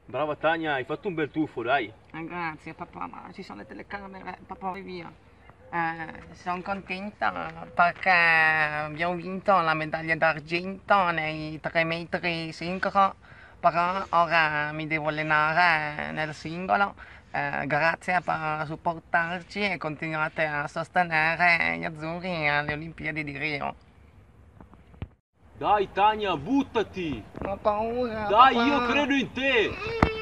Brava Tania, hai fatto un bel tuffo, dai. Grazie papà, ma ci sono le telecamere, papà vai via. Sono contenta perché abbiamo vinto la medaglia d'argento nei 3 metri sincro, però ora mi devo allenare nel singolo. Grazie per supportarci e continuate a sostenere gli azzurri alle Olimpiadi di Rio. Dai Tania, buttati! Ho paura, Dai, io papà. credo in te!